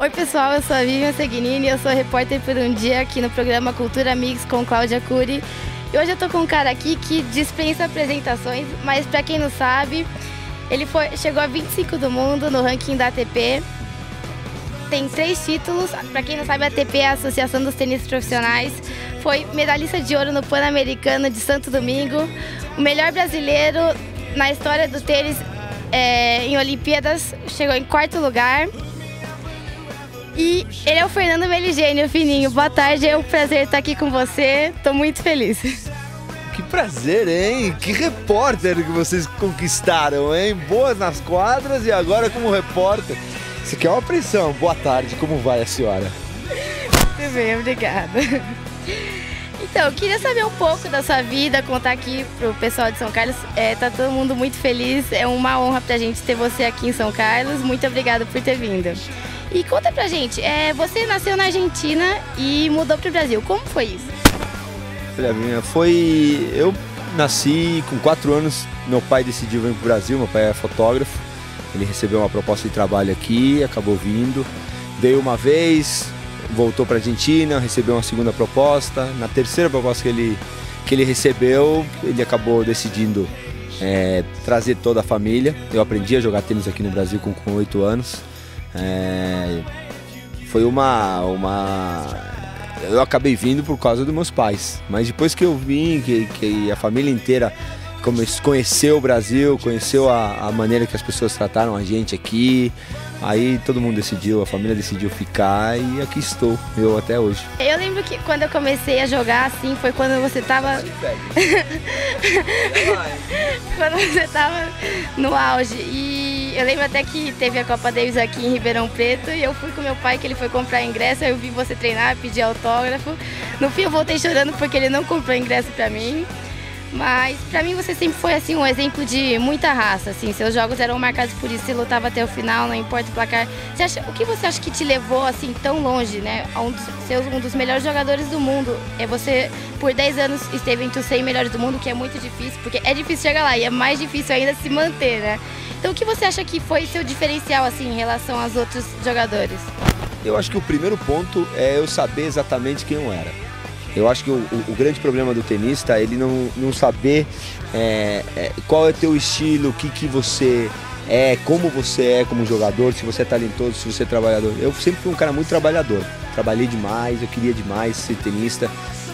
Oi pessoal, eu sou a Vivian Seguinini, eu sou repórter por um dia aqui no programa Cultura Mix com Cláudia Cury. E hoje eu tô com um cara aqui que dispensa apresentações, mas pra quem não sabe, ele chegou a 25 do mundo no ranking da ATP. Tem 3 títulos, pra quem não sabe, a ATP é a Associação dos Tenistas Profissionais. Foi medalhista de ouro no Pan-Americano de Santo Domingo, o melhor brasileiro na história do tênis em Olimpíadas, chegou em 4º lugar. E ele é o Fernando Meligeni, o Fininho. Boa tarde, é um prazer estar aqui com você, tô muito feliz. Que prazer, hein? Que repórter que vocês conquistaram, hein? Boas nas quadras e agora como repórter. Isso aqui é uma pressão. Boa tarde, como vai a senhora? Muito bem, obrigada. Então, eu queria saber um pouco da sua vida, contar aqui pro pessoal de São Carlos. Tá todo mundo muito feliz, é uma honra pra gente ter você aqui em São Carlos. Muito obrigada por ter vindo. E conta pra gente, você nasceu na Argentina e mudou pro Brasil, como foi isso? Eu nasci com 4 anos, meu pai decidiu vir pro Brasil, meu pai é fotógrafo, ele recebeu uma proposta de trabalho aqui, acabou vindo, veio uma vez, voltou pra Argentina, recebeu uma segunda proposta, na terceira proposta que ele recebeu, ele acabou decidindo trazer toda a família. Eu aprendi a jogar tênis aqui no Brasil com 8 anos. Foi eu acabei vindo por causa dos meus pais, mas depois que eu vim, que a família inteira conheceu o Brasil, conheceu a maneira que as pessoas trataram a gente aqui, aí todo mundo decidiu, a família decidiu ficar e aqui estou, eu até hoje. Eu lembro que quando eu comecei a jogar assim, foi quando você tava... quando você tava no auge. E eu lembro até que teve a Copa Davis aqui em Ribeirão Preto e eu fui com meu pai, que ele foi comprar ingresso, aí eu vi você treinar, pedi autógrafo. No fim eu voltei chorando porque ele não comprou ingresso pra mim. Mas pra mim você sempre foi assim um exemplo de muita raça, assim, seus jogos eram marcados por isso, você lutava até o final, não importa o placar. O que você acha que te levou assim tão longe, né, a ser um dos melhores jogadores do mundo? Você por 10 anos esteve entre os 100 melhores do mundo, que é muito difícil, porque é difícil chegar lá e é mais difícil ainda se manter, né? Então o que você acha que foi seu diferencial assim em relação aos outros jogadores? Eu acho que o primeiro ponto é eu saber exatamente quem eu era. Eu acho que o grande problema do tenista é ele não saber qual é o teu estilo, o que você é, como você é como jogador, se você é talentoso, se você é trabalhador. Eu sempre fui um cara muito trabalhador, trabalhei demais, eu queria demais ser tenista.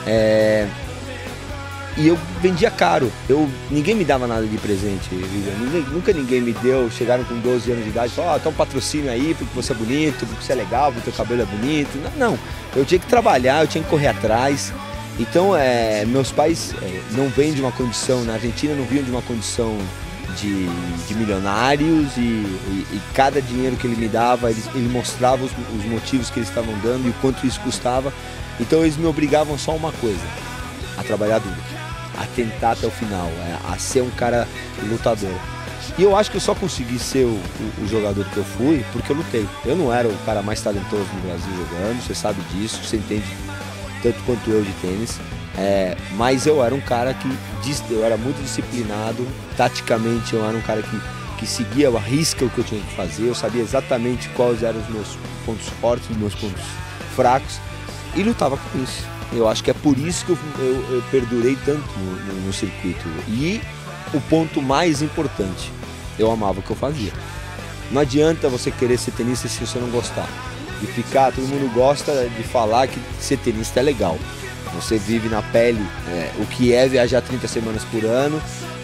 E eu vendia caro, ninguém me dava nada de presente, nunca ninguém me deu, chegaram com 12 anos de idade e falaram, tá um patrocínio aí porque você é bonito, porque você é legal, porque o teu cabelo é bonito. Não, eu tinha que trabalhar, eu tinha que correr atrás. Então meus pais não vêm de uma condição, na Argentina não vinham de uma condição de milionários e cada dinheiro que ele me dava, ele mostrava os motivos que eles estavam dando e o quanto isso custava. Então eles me obrigavam só a uma coisa, a trabalhar duro, a tentar até o final, a ser um cara lutador. E eu acho que eu só consegui ser o jogador que eu fui porque eu lutei. Eu não era o cara mais talentoso no Brasil jogando, você sabe disso, você entende tanto quanto eu de tênis. Mas eu era um cara eu era muito disciplinado, taticamente eu era um cara que seguia a risca o que eu tinha que fazer, eu sabia exatamente quais eram os meus pontos fortes, os meus pontos fracos e lutava com isso. Eu acho que é por isso que eu perdurei tanto no circuito. E o ponto mais importante, eu amava o que eu fazia. Não adianta você querer ser tenista se você não gostar. De ficar, todo mundo gosta de falar que ser tenista é legal. Você vive na pele o que é viajar 30 semanas por ano.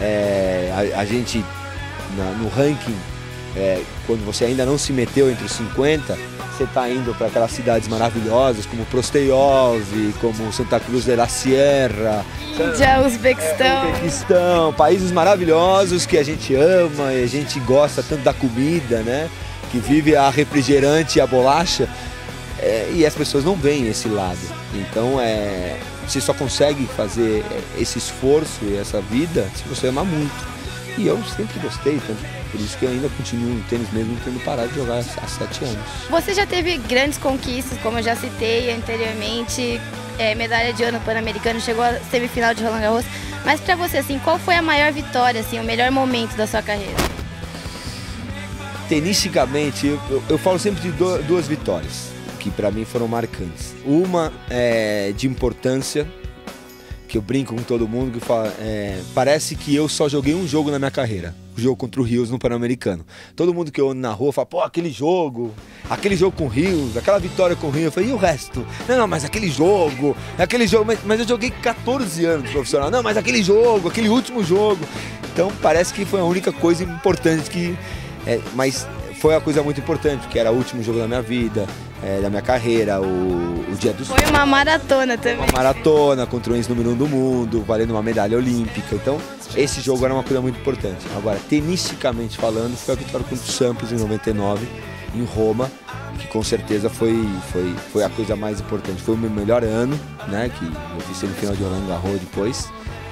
A gente, no ranking, quando você ainda não se meteu entre os 50, você está indo para aquelas cidades maravilhosas como Prosteyov, como Santa Cruz de la Sierra, Índia, Uzbequistão, países maravilhosos que a gente ama e a gente gosta tanto da comida, né? Que vive a refrigerante e a bolacha, e as pessoas não veem esse lado. Então você só consegue fazer esse esforço e essa vida se você amar muito. E eu sempre gostei, tanto por isso que eu ainda continuo no tênis mesmo tendo parado de jogar há 7 anos. Você já teve grandes conquistas, como eu já citei anteriormente, medalha de ouro no Pan-Americano, chegou à semifinal de Roland Garros. Mas pra você, assim, qual foi a maior vitória, assim, o melhor momento da sua carreira? Tenisticamente, eu falo sempre de duas vitórias, que para mim foram marcantes. Uma é de importância, que eu brinco com todo mundo, que fala, parece que eu só joguei um jogo na minha carreira, o jogo contra o Rios no Pan-Americano. Todo mundo que eu ando na rua fala, pô, aquele jogo com o Rios, aquela vitória com o Rios. Eu falei, e o resto? Não, mas aquele jogo, mas eu joguei 14 anos de profissional. Não, mas aquele jogo, aquele último jogo. Então parece que foi a única coisa importante que... mas foi uma coisa muito importante, que era o último jogo da minha vida, da minha carreira, o dia dos... Foi uma maratona também. Uma maratona contra o ex-número 1 do mundo, valendo uma medalha olímpica. Então, esse jogo era uma coisa muito importante. Agora, tenisticamente falando, foi a vitória contra o Sampras em 99, em Roma, que com certeza foi a coisa mais importante. Foi o meu melhor ano, né, que eu fiz semifinal de Roland Garros depois.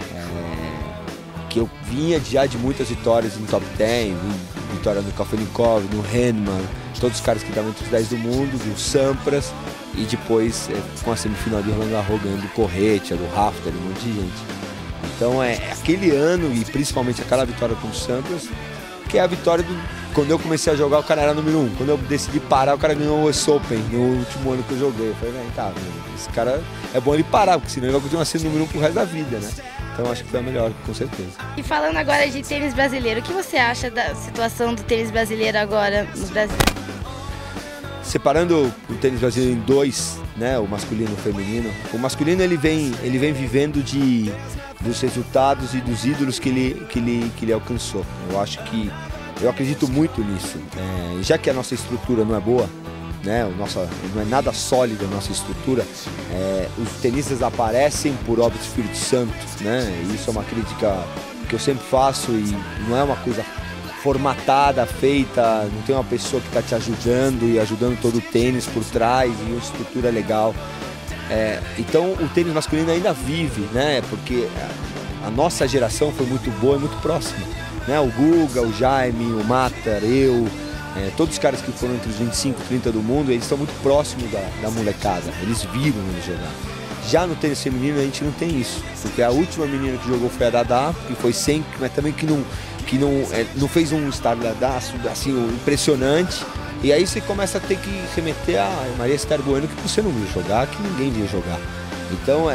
Que eu vinha já de muitas vitórias no top 10, vitória no Kafelnikov, no Henman, todos os caras que estavam entre os 10 do mundo, do Sampras, e depois com a semifinal de Roland Garros ganhando do Correia, do Rafter, um monte de gente. Então aquele ano, e principalmente aquela vitória com o Sampras, que é a vitória quando eu comecei a jogar, o cara era número 1. Quando eu decidi parar, o cara ganhou o US Open no último ano que eu joguei. Eu falei, tá, esse cara é bom ele parar, porque senão ele vai continuar sendo número 1 pro resto da vida, né? Então acho que foi a melhor, com certeza. E falando agora de tênis brasileiro, o que você acha da situação do tênis brasileiro agora no Brasil? Separando o tênis brasileiro em dois, né, o masculino e o feminino, o masculino ele vem vivendo dos resultados e dos ídolos que ele alcançou. Eu acredito muito nisso. Já que a nossa estrutura não é boa, né, não é nada sólida a nossa estrutura, os tenistas aparecem por obra do Espírito Santo, né? E isso é uma crítica que eu sempre faço e não é uma coisa formatada, feita, não tem uma pessoa que está te ajudando e ajudando todo o tênis por trás e uma estrutura legal. Então o tênis masculino ainda vive, né? Porque a nossa geração foi muito boa e muito próxima, né? O Guga, o Jaime, o Matar, eu, todos os caras que foram entre os 25 e 30 do mundo, eles estão muito próximos da molecada, eles viram eles jogar. Já no tênis feminino a gente não tem isso, porque a última menina que jogou foi a Dada, que foi 100, mas também que não fez um estardalhaço assim, impressionante. E aí você começa a ter que remeter a Maria Esther Bueno, que você não viu jogar, que ninguém viu jogar. Então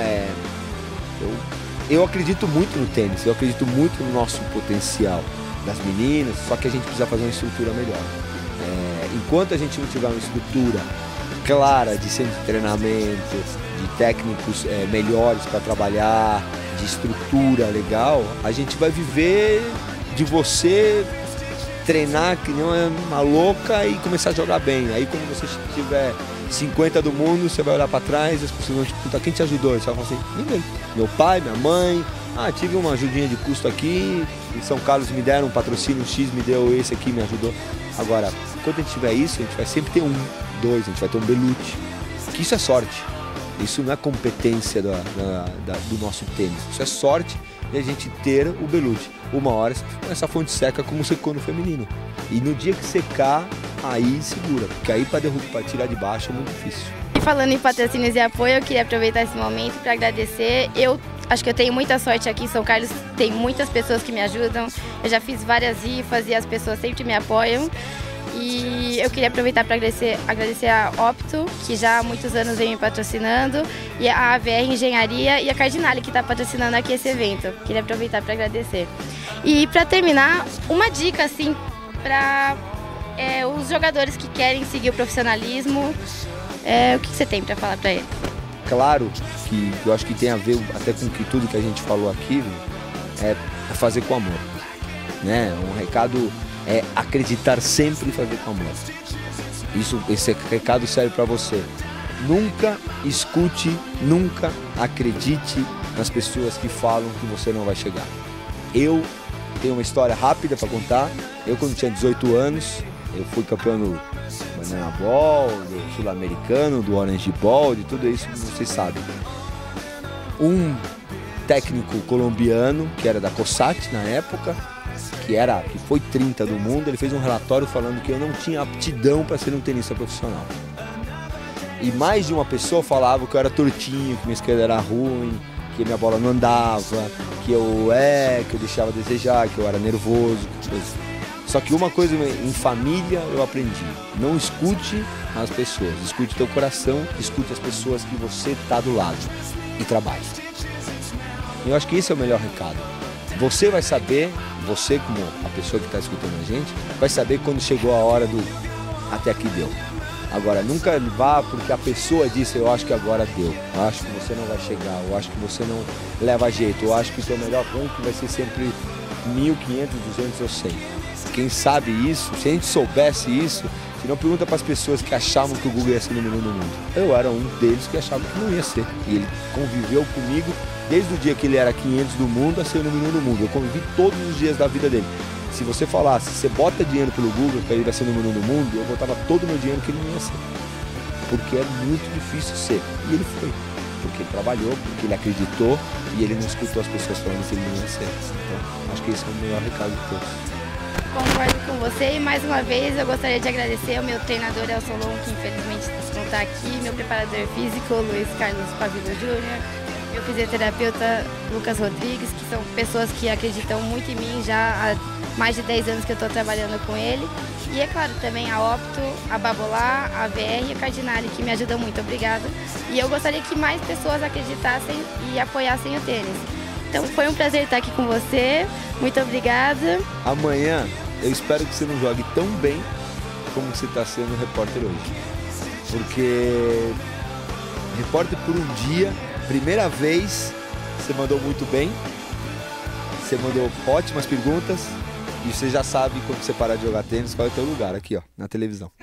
eu acredito muito no tênis, eu acredito muito no nosso potencial das meninas, só que a gente precisa fazer uma estrutura melhor. Enquanto a gente não tiver uma estrutura clara de centro de treinamento, de técnicos melhores para trabalhar, de estrutura legal, a gente vai viver de você treinar que não é uma louca e começar a jogar bem. Aí quando você tiver 50 do mundo, você vai olhar para trás e as pessoas vão te perguntar, quem te ajudou? Você vai falar assim, ninguém. Meu pai, minha mãe, tive uma ajudinha de custo aqui, em São Carlos me deram um patrocínio X, me deu esse aqui, me ajudou. Agora, quando a gente tiver isso, a gente vai sempre ter dois, a gente vai ter um Belucci, que isso é sorte. Isso não é competência do nosso tênis, isso é sorte de a gente ter o Belucci. Uma hora essa fonte seca como secou no feminino. E no dia que secar, aí segura, porque aí para tirar de baixo é muito difícil. E falando em patrocínios e apoio, eu queria aproveitar esse momento para agradecer. Eu acho que eu tenho muita sorte aqui em São Carlos, tem muitas pessoas que me ajudam. Eu já fiz várias rifas e as pessoas sempre me apoiam. E eu queria aproveitar para agradecer a Opto, que já há muitos anos vem me patrocinando, e a AVR Engenharia e a Cardinale, que está patrocinando aqui esse evento. Queria aproveitar para agradecer. E para terminar, uma dica assim para os jogadores que querem seguir o profissionalismo, o que você tem para falar para eles? Claro que eu acho que tem a ver até com que tudo que a gente falou aqui, é fazer com amor, né? Um recado é acreditar sempre e fazer com amor. Esse recado serve para você. Nunca escute, nunca acredite nas pessoas que falam que você não vai chegar. Eu tenho uma história rápida para contar. Eu, quando tinha 18 anos, eu fui campeão do Banana Ball, do Sul-Americano, do Orange Ball, de tudo isso que vocês sabem. Um técnico colombiano, que era da COSAT na época, que foi 30 do mundo, ele fez um relatório falando que eu não tinha aptidão para ser um tenista profissional. E mais de uma pessoa falava que eu era tortinho, que minha esquerda era ruim, que minha bola não andava, que eu deixava a desejar, que eu era nervoso. Só que uma coisa em família eu aprendi: não escute as pessoas, escute teu coração, escute as pessoas que você está do lado e trabalhe. Eu acho que esse é o melhor recado. Você vai saber, você como a pessoa que está escutando a gente, vai saber quando chegou a hora do até aqui deu. Agora, nunca vá porque a pessoa disse, eu acho que agora deu. Eu acho que você não vai chegar, eu acho que você não leva jeito, eu acho que o teu melhor ranking vai ser sempre 1.500, 200 ou 100. Quem sabe isso, se a gente soubesse isso, se não pergunta para as pessoas que achavam que o Guga ia ser número 1 do mundo. Eu era um deles que achava que não ia ser. E ele conviveu comigo desde o dia que ele era 500 do mundo a ser o número 1 do mundo. Eu convivi todos os dias da vida dele. Se você falasse, você bota dinheiro pelo Guga para ele vai ser o número 1 do mundo, eu botava todo o meu dinheiro que ele não ia ser. Porque é muito difícil ser. E ele foi. Porque ele trabalhou, porque ele acreditou e ele não escutou as pessoas falando que ele não ia ser. Então, acho que esse é o melhor recado de todos. Concordo com você e mais uma vez eu gostaria de agradecer ao meu treinador Elson Long, que infelizmente não está aqui, meu preparador físico Luiz Carlos Pavilo Júnior, meu fisioterapeuta Lucas Rodrigues, que são pessoas que acreditam muito em mim já há mais de 10 anos que eu estou trabalhando com ele. E é claro, também a Opto, a Babolá, a VR e a Cardinale, que me ajudam muito, obrigada. E eu gostaria que mais pessoas acreditassem e apoiassem o tênis. Então foi um prazer estar aqui com você, muito obrigada. Amanhã eu espero que você não jogue tão bem como você está sendo repórter hoje. Porque repórter por um dia, primeira vez, você mandou muito bem, você mandou ótimas perguntas e você já sabe quando você parar de jogar tênis qual é o teu lugar aqui ó, na televisão.